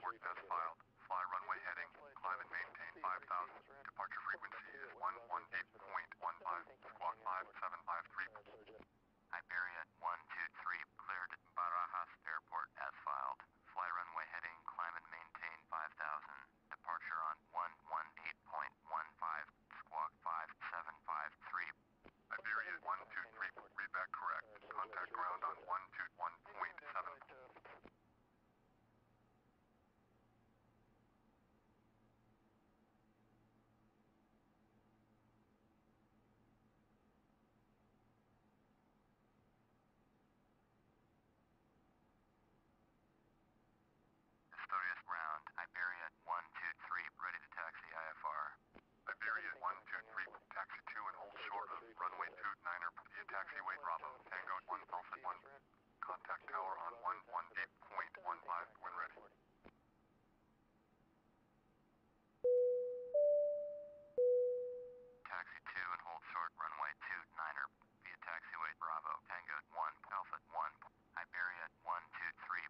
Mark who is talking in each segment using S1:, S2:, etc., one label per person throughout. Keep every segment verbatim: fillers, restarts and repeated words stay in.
S1: report as filed. Fly runway heading, climb and maintain five thousand. Departure frequency is one one eight point one five, squawk five seven five three. Iberia one two three, cleared Barajas Airport as filed. Fly runway heading, climb and maintain five thousand. Departure on one one eight point one five, squawk five seven five three. Iberia one two three, read back correct. Contact ground on one two one point seven. Asturias ground, Iberia one two three, ready to taxi I F R. Iberia one two three, taxi two and hold short of runway two niner via taxiway Bravo, Tango one Alpha one. Contact tower on one one eight point one five when ready. Taxi two and hold short runway two niner via taxiway Bravo, Tango one Alpha one. Iberia one two three.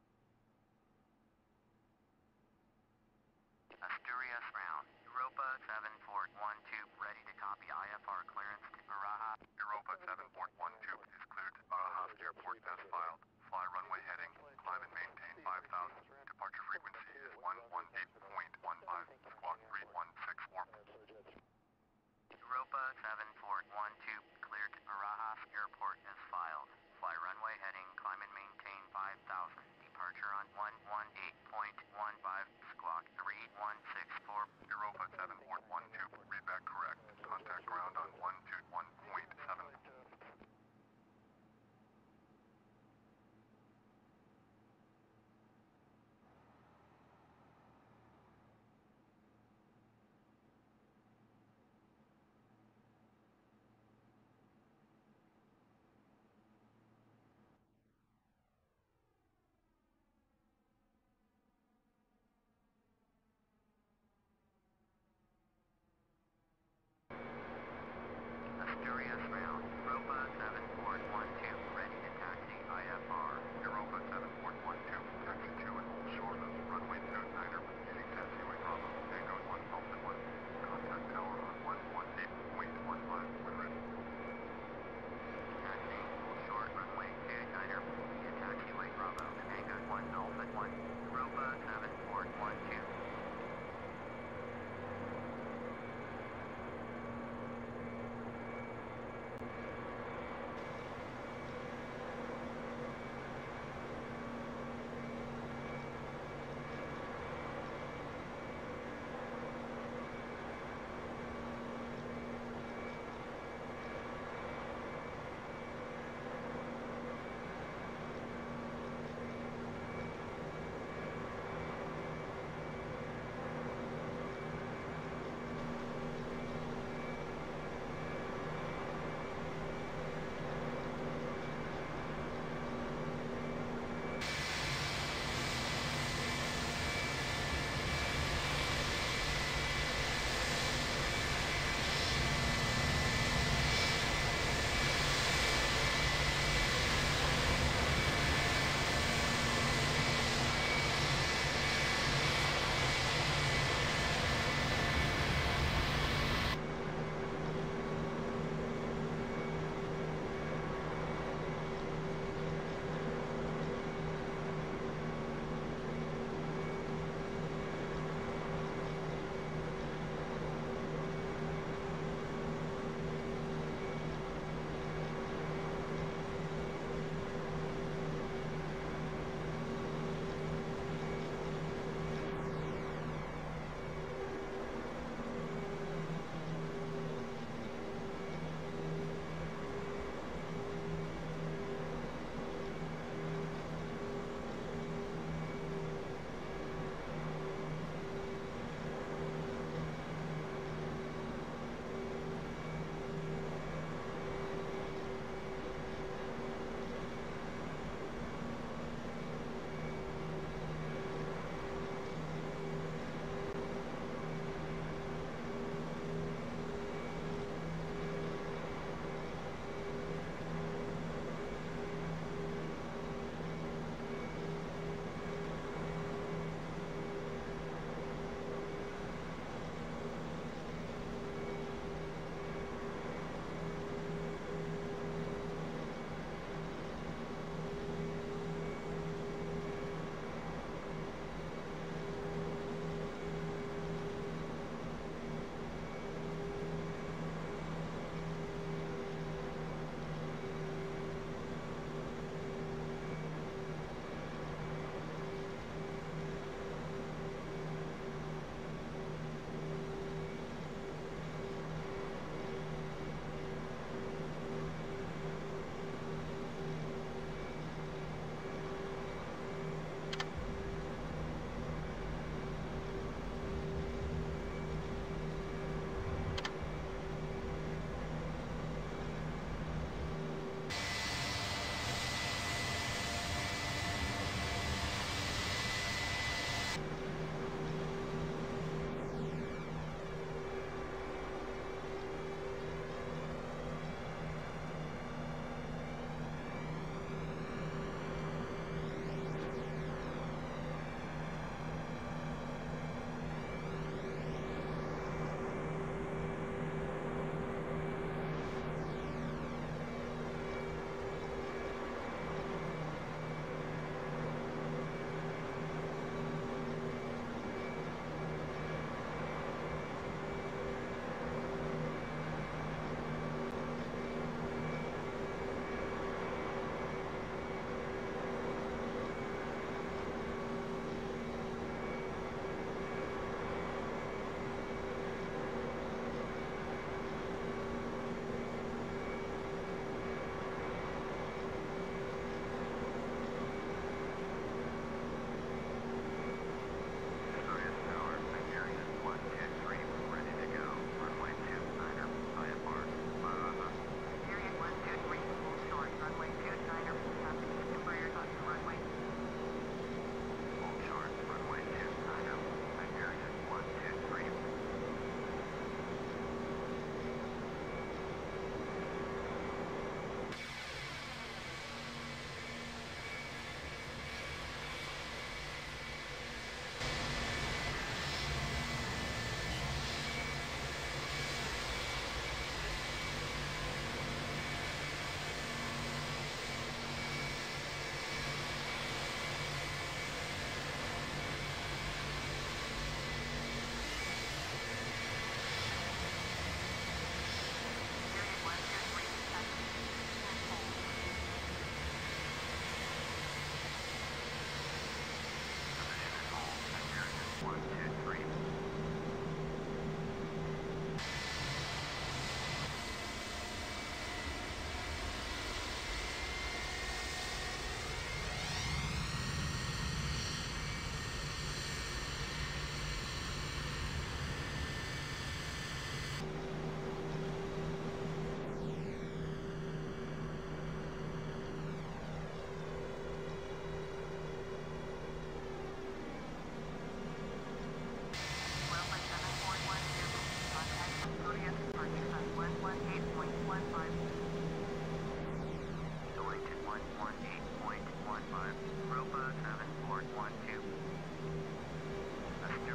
S1: Asturias ground, Europa seven four one two, ready to copy I F R clearance to Barajas. Europa seven four one two is cleared to Barajas Airport as filed. Fly runway heading, climb and maintain five thousand. Departure frequency is one one eight point one five, squawk three one six four. Europa seven four one two, cleared to Barajas Airport as filed. Fly runway heading, climb and maintain five thousand. Departure on one one eight point one five, squawk three one six four. Europa seven four one two, read back correct. Contact ground on one two one point seven.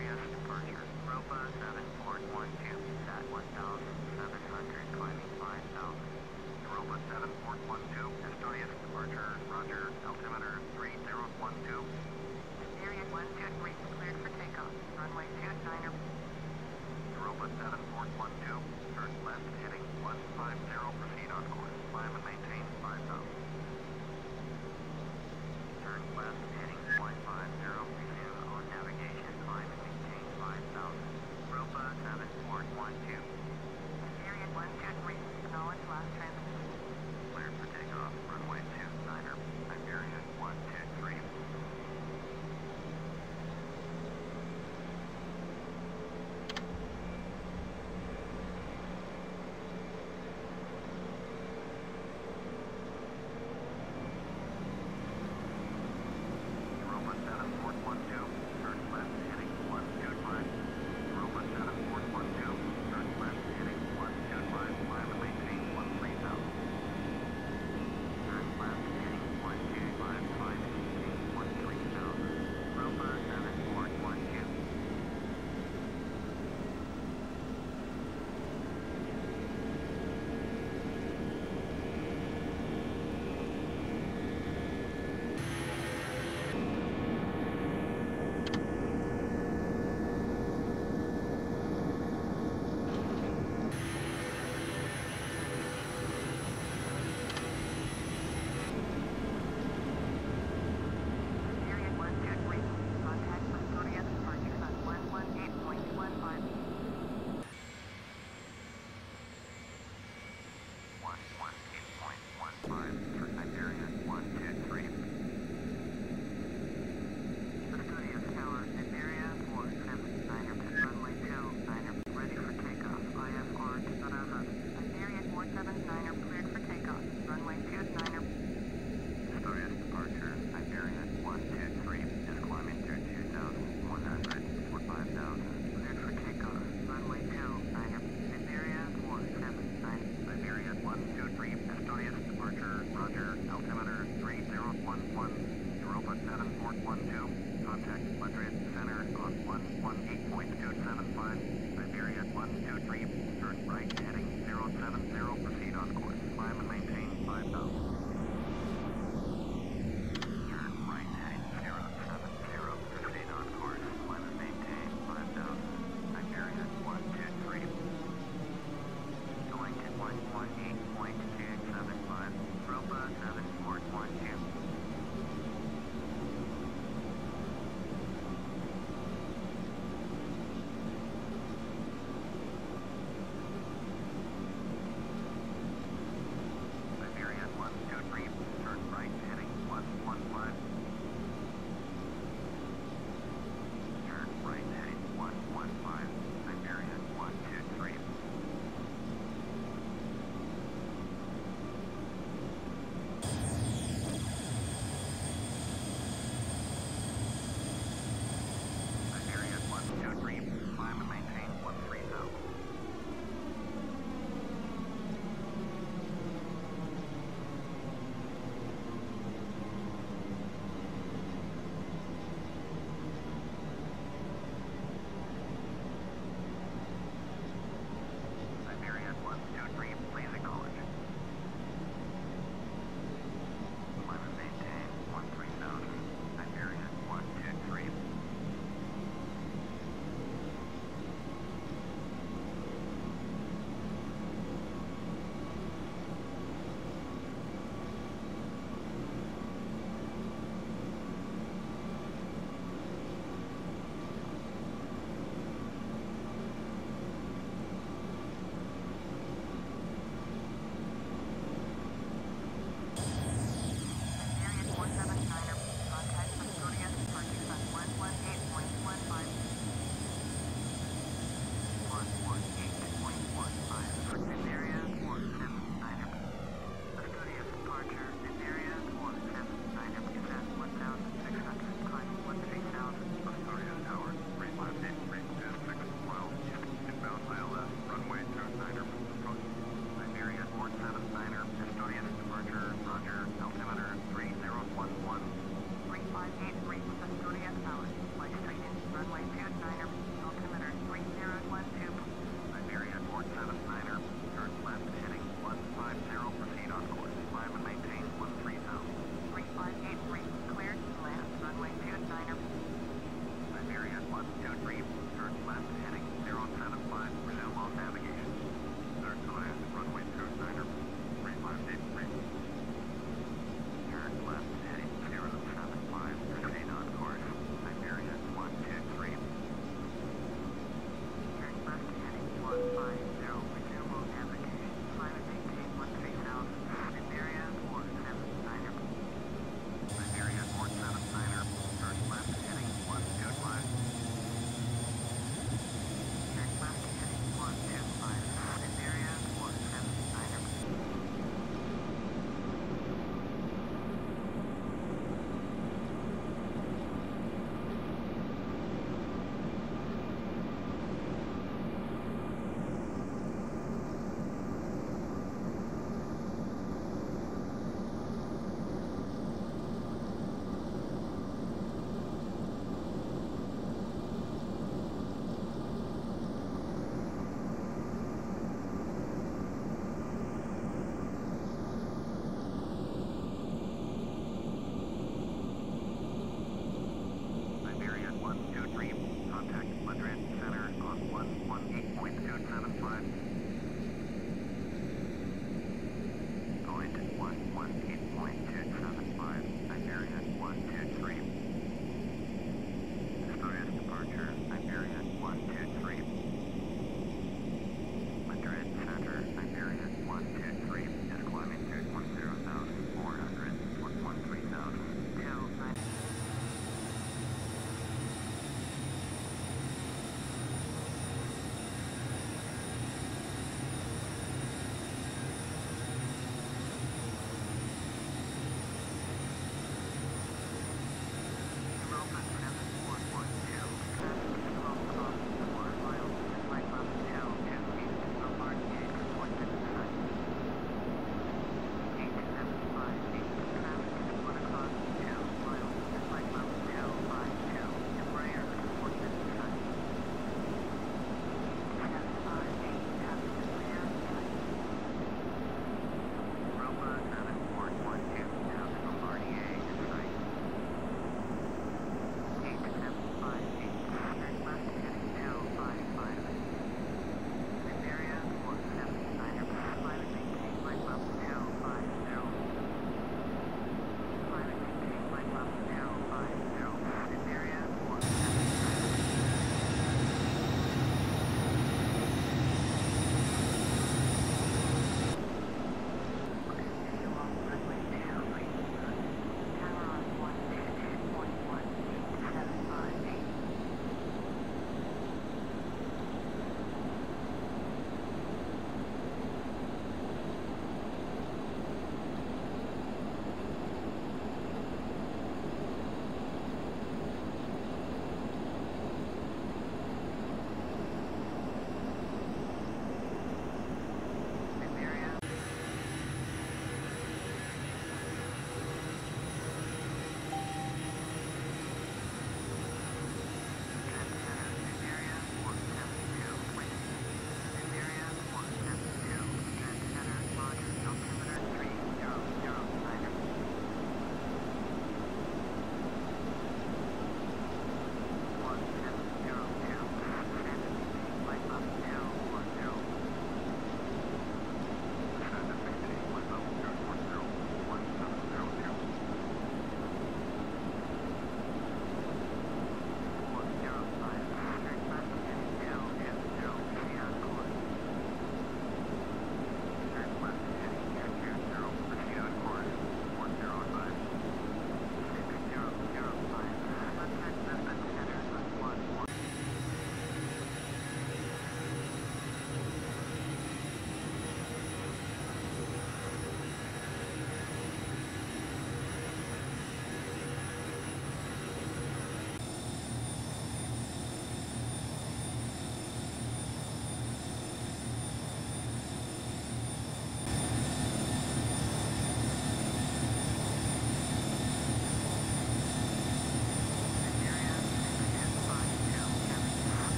S1: Asturias departure. Europa seven four one two, at one thousand seven hundred, climbing five thousand. Europa seven four one two, Asturias departure, roger, altimeter three zero one two. Period one two three, cleared for takeoff, runway two niner. Europa seven four one two, turn left heading one five zero, proceed on course, climb and maintain five thousand. Turn left heading one five zero, resume on navigation, climb and maintain five thousand. Europa seven four one two. Period one two three, acknowledge last transmission. Cleared for takeoff, runway two niner, Iberian one two three.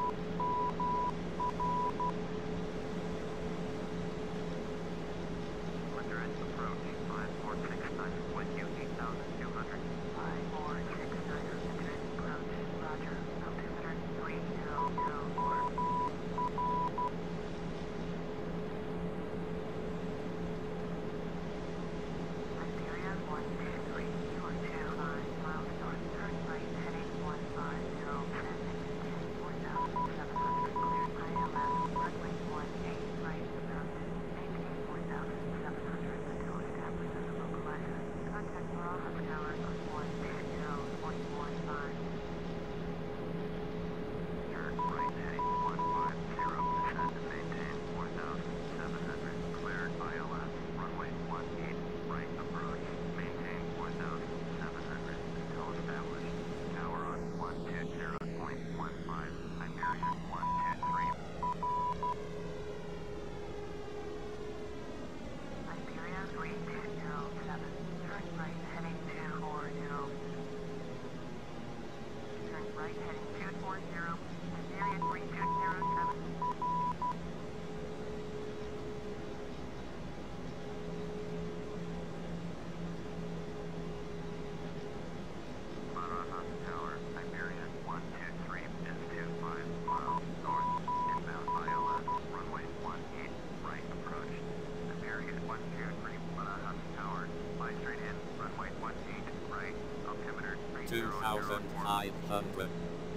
S2: two thousand five hundred.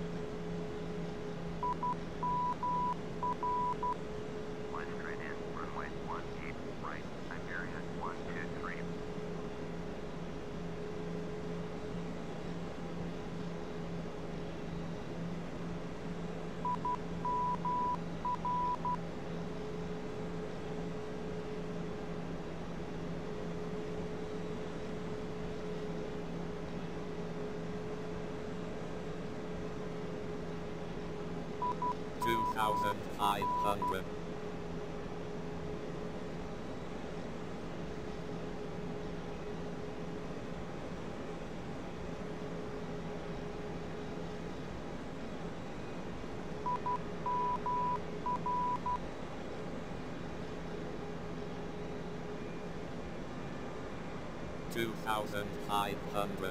S2: two thousand five hundred. two thousand five hundred.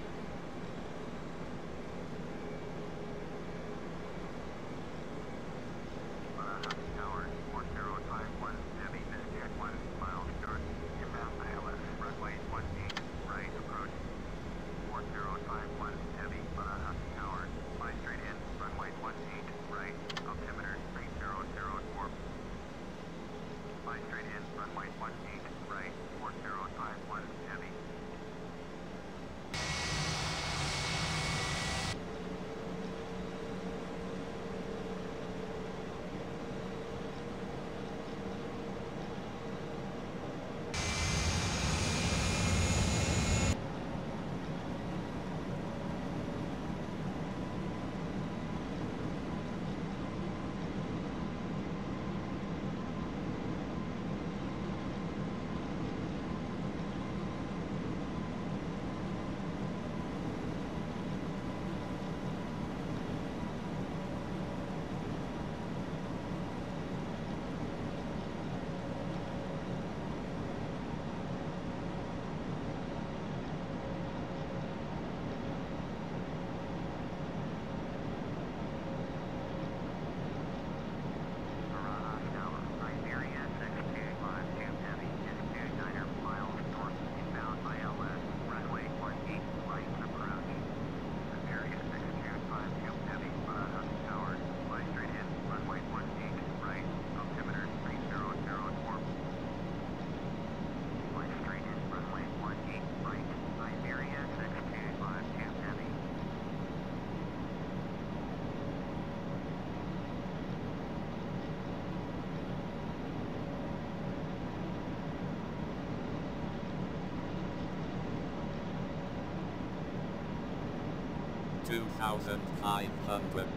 S2: two thousand five hundred.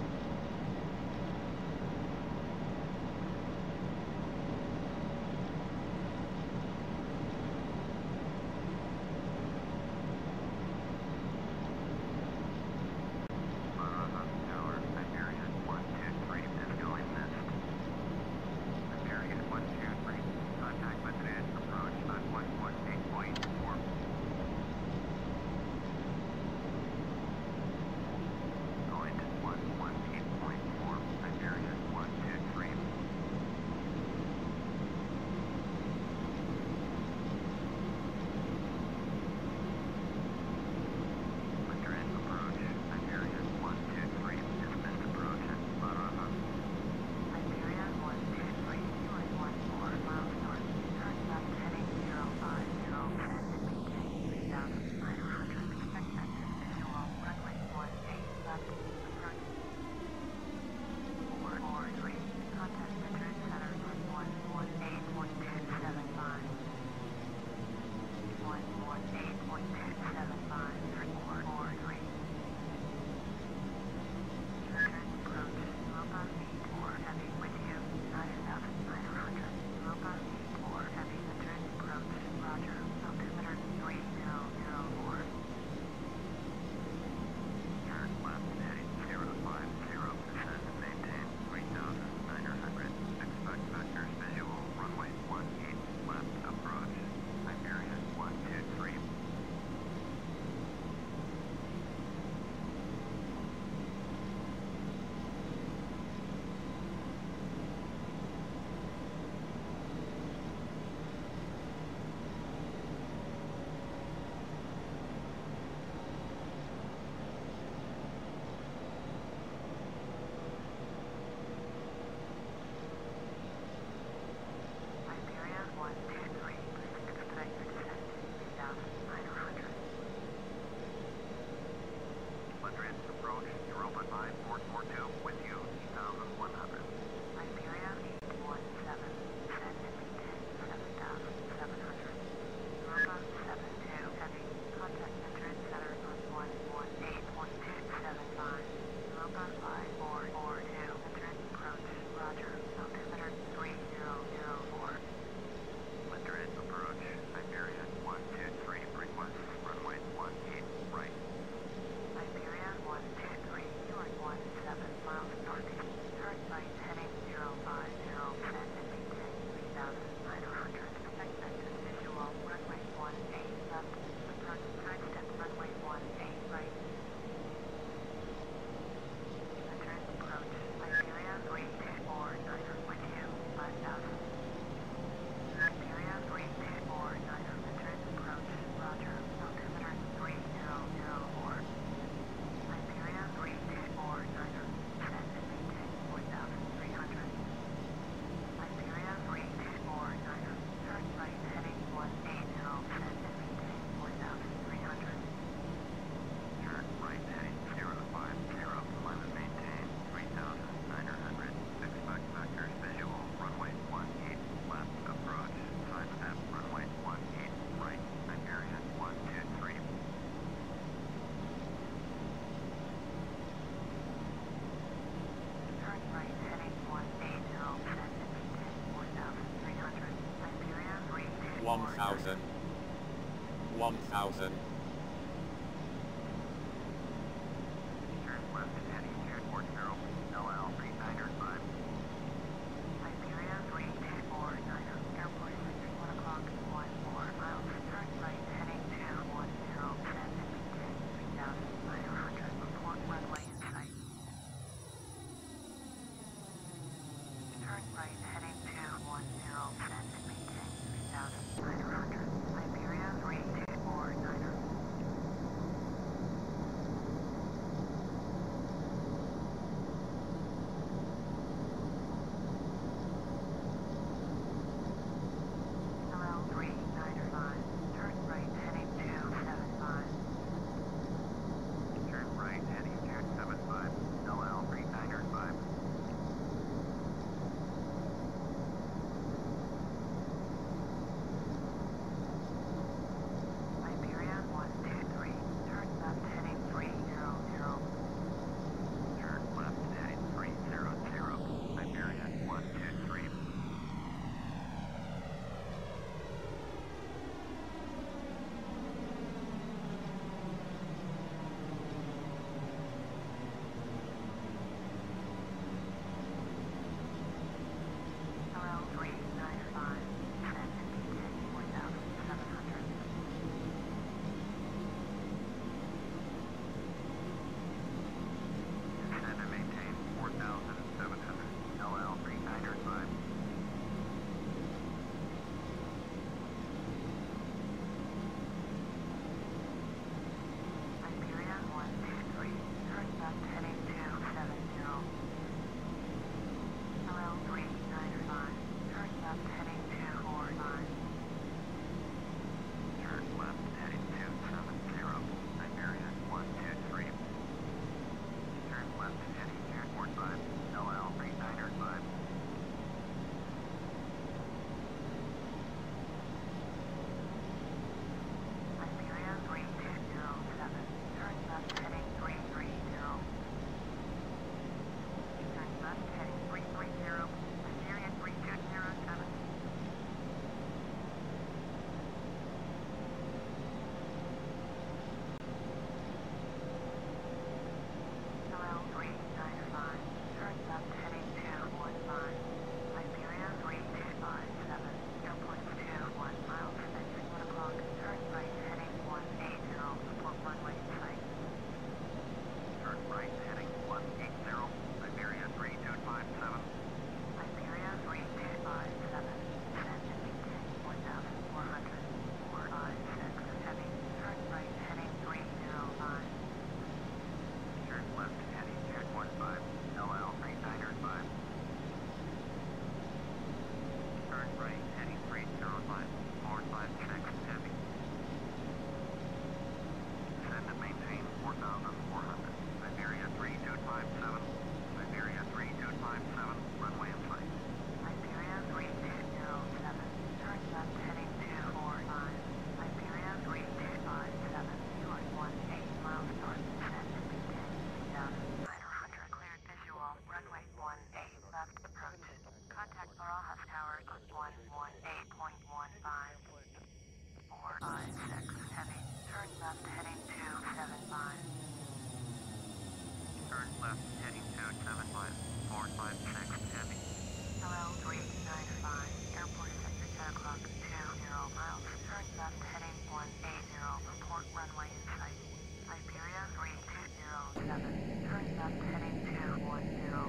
S1: Tower, Iberia, one two three.
S2: one thousand, one thousand,
S1: Turn left heading airport zero, L L three nine five. Iberia three two four nine, airport center, one o'clock, one four miles, turn right heading two one zero, send and maintain three thousand nine hundred, report runway in sight. Turn right heading two one zero, send and maintain three thousand nine hundred, Iberia three two four nine. L L three nine five, turn right heading two seven five. Turn right heading two seven five, L L three nine five. Iberia one two three, turn left heading three zero zero. Turn left heading three zero zero, Iberia one two three. L L three nine five, send and maintain four thousand seven hundred. Send and maintain four thousand seven hundred, L L three nine five. Iberia one two three, turn left heading two seven zero. L L three nine five, turn left heading two four five. Turn left heading two seven zero, Iberia one two three. Turn left heading airport five, L L three nine five. Iberia three two zero seven, turn left heading three three zero. Turn left heading three three zero, Iberia three two zero seven. L L three nine five, turn left heading two one five. Iberia three two five seven, airport two one miles, entering one o'clock, turn right heading one eight zero, report runway in sight. Turn right heading one eight zero, Iberia three two five seven. Iberia three two five seven, send and maintain one thousand four hundred, four five six heavy, turn right heading three zero five. Turn left heading two one five, L L three nine five. Turn right heading three zero five, four five six heavy. Send and maintain four thousand four hundred, Iberia three two five seven, Iberia three two five seven, runway in sight. Iberia three two zero seven, turn left heading two four five, Iberia three two five seven, you are one eight miles north, send and maintain three thousand nine hundred, cleared visual, runway one eight left approach. Contact Barajas Tower on one one eight point one five. four five six heavy, turn left heading two seven five. Turn left heading two seven five, four five six heavy. L L three nine five, airport center ten o'clock, two zero miles, turn left heading one eight zero, report runway in sight. Iberia three two zero seven, turn left heading two one zero.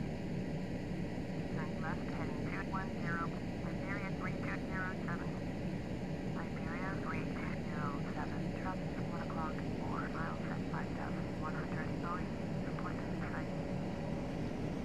S1: Turn left heading two one zero, Iberia three two zero seven. Iberia three two zero seven, traffic at one o'clock, four miles at five thousand one hundred, Boeing, report in sight.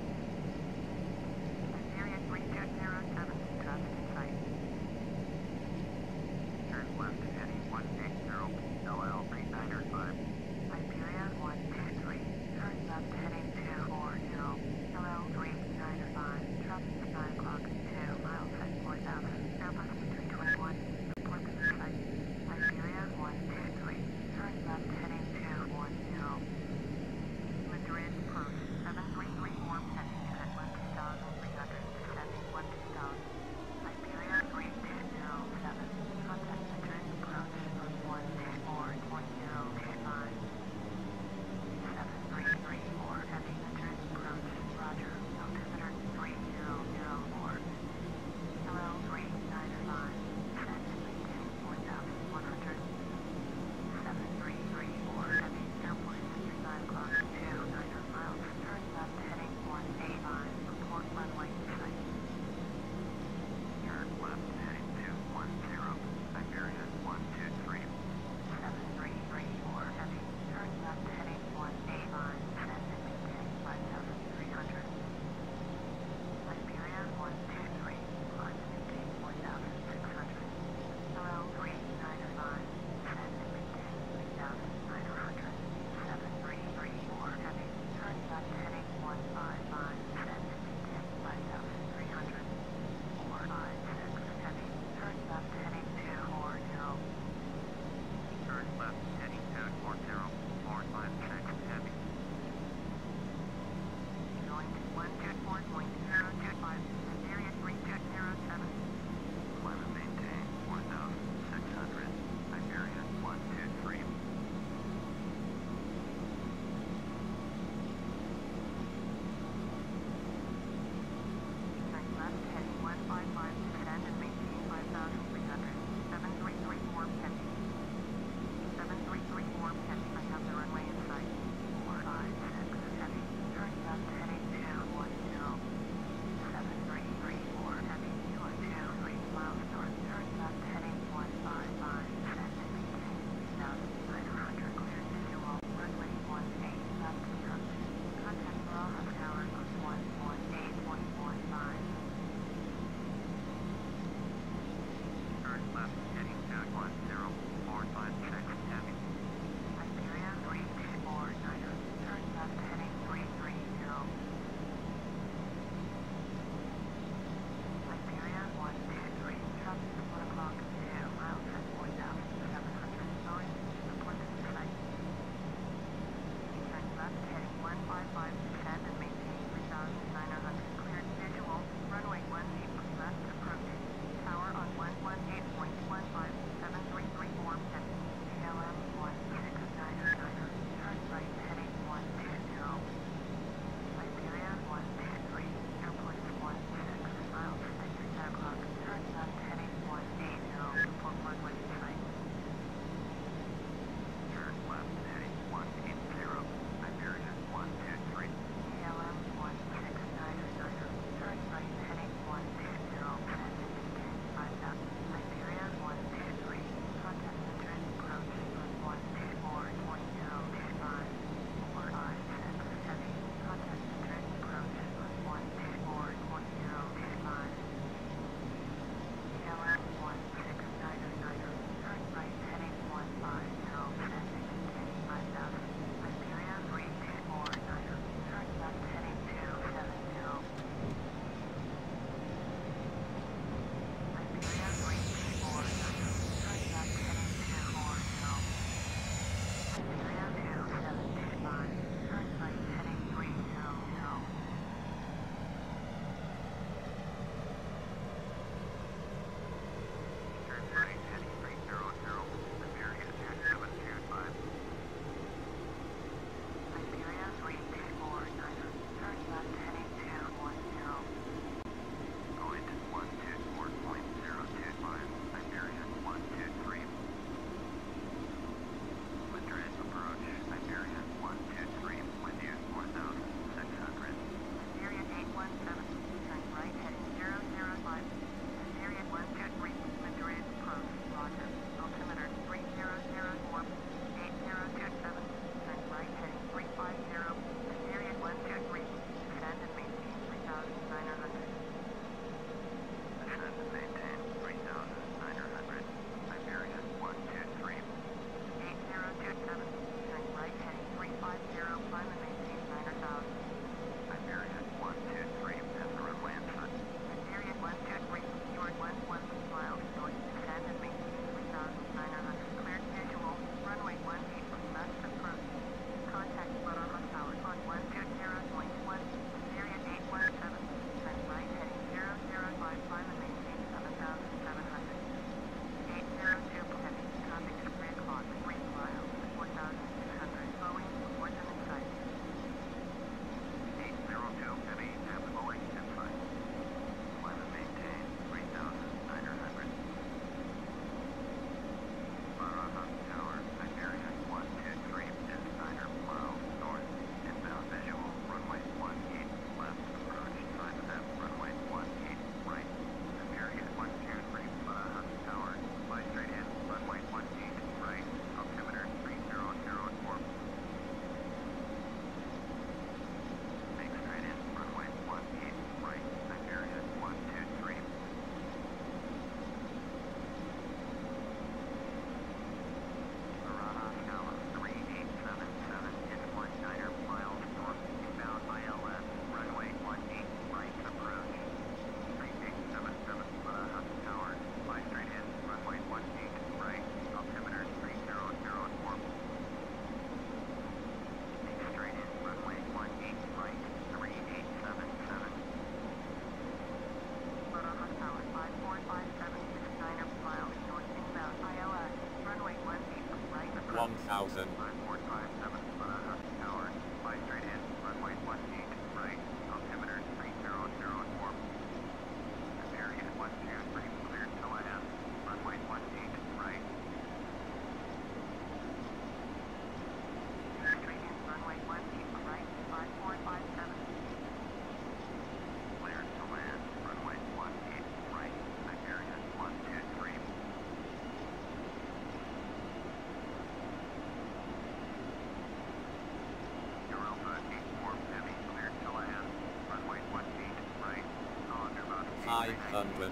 S2: five hundred.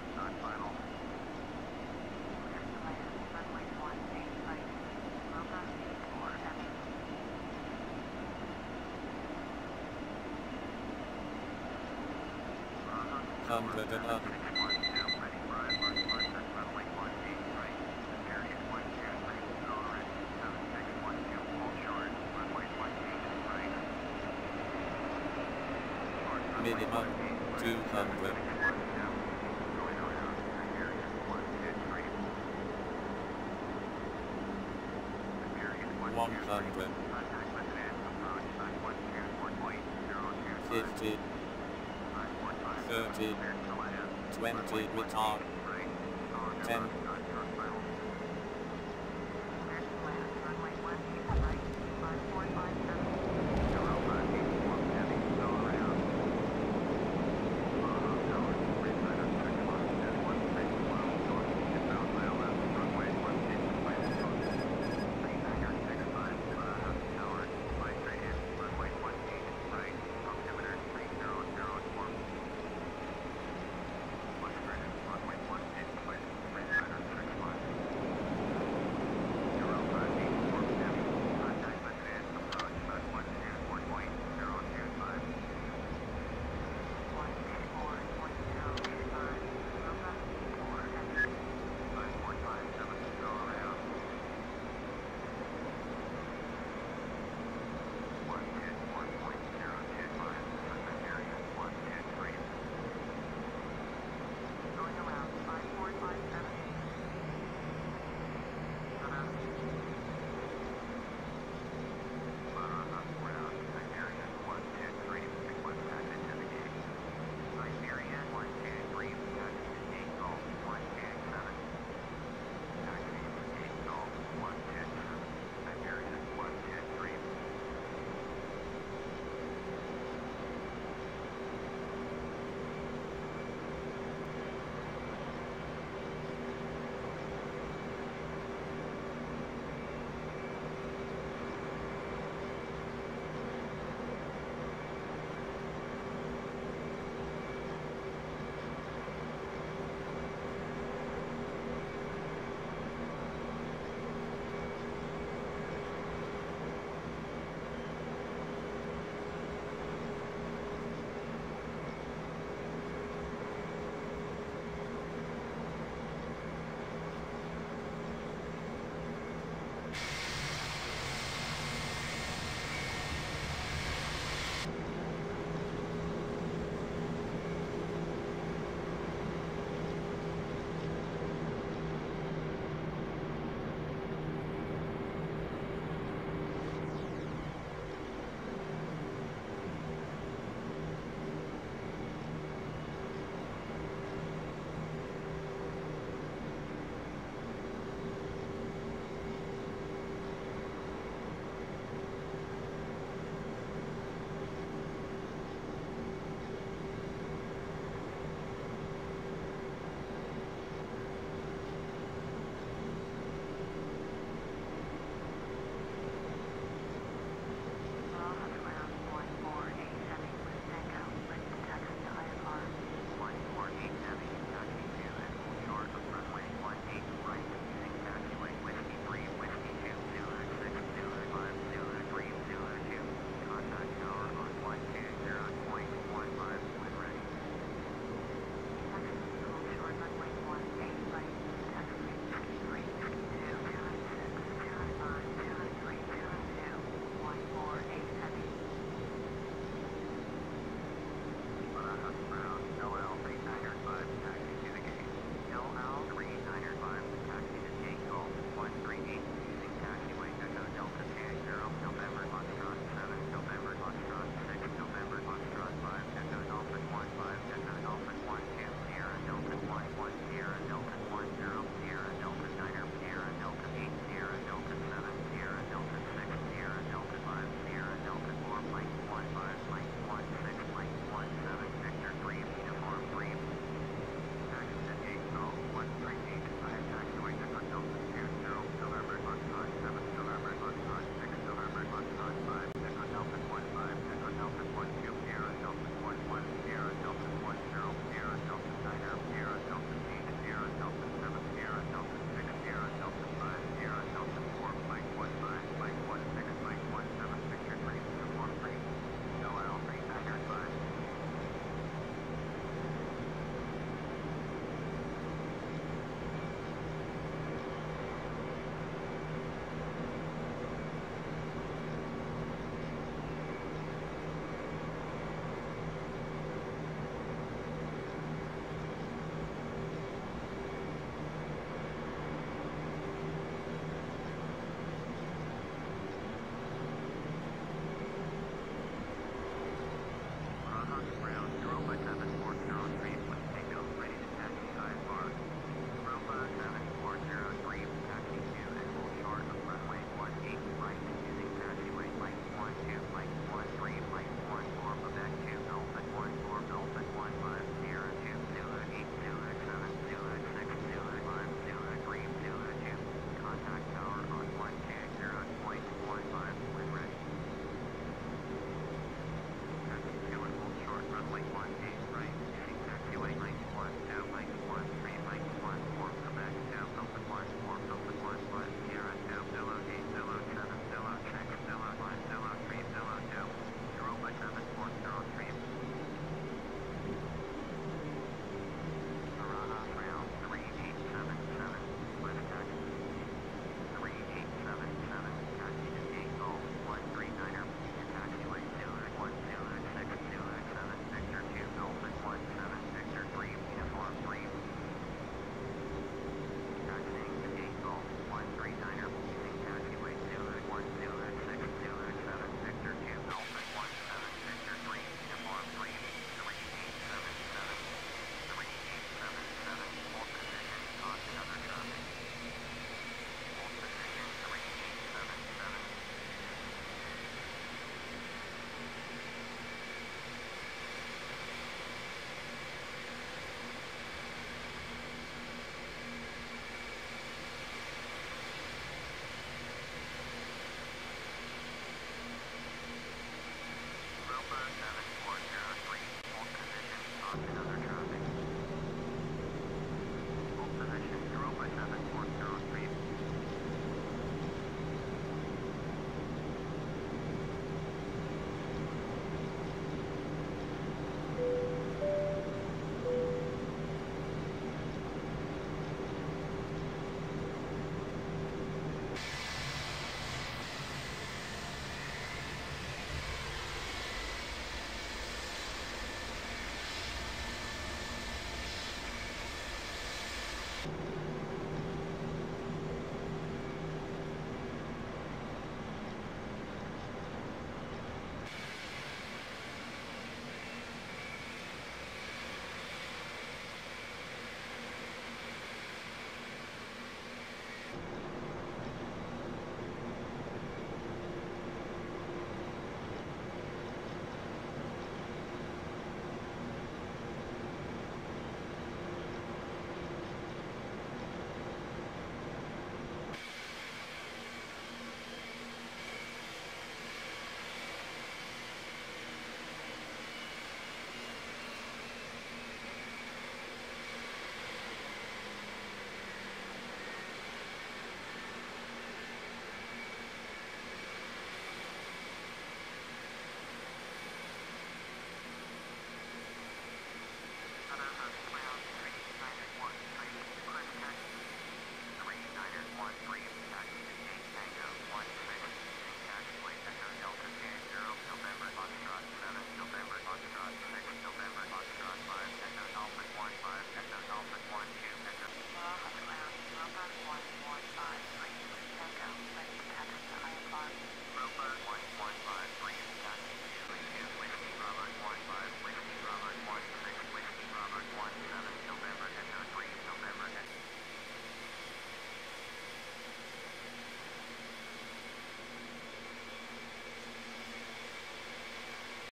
S2: Hundred and up. Minimum two hundred. One hundred. Fifty. Thirty. Twenty retard. Ten.